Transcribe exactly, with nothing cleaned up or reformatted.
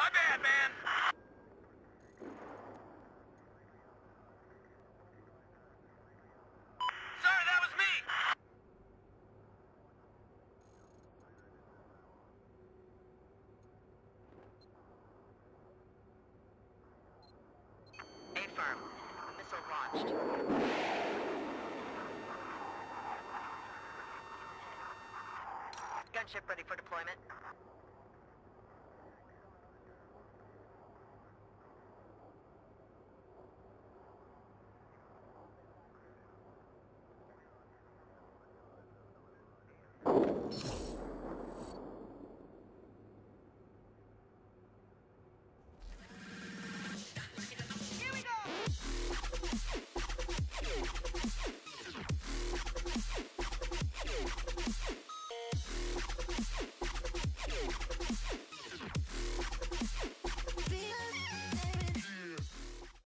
My bad, man. Sorry, that was me. A-firm. Missile launched. Gunship ready for deployment.